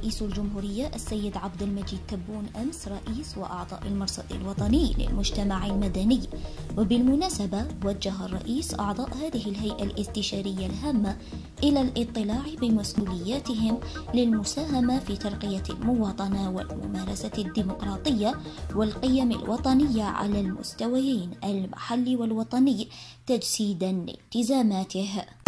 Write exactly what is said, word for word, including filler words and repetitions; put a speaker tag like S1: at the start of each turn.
S1: رئيس الجمهورية السيد عبد المجيد تبون أمس رئيس وأعضاء المرصد الوطني للمجتمع المدني. وبالمناسبة وجه الرئيس أعضاء هذه الهيئة الاستشارية الهامة إلى الاطلاع بمسؤولياتهم للمساهمة في ترقية المواطنة والممارسة الديمقراطية والقيم الوطنية على المستويين المحلي والوطني تجسيدا لالتزاماته.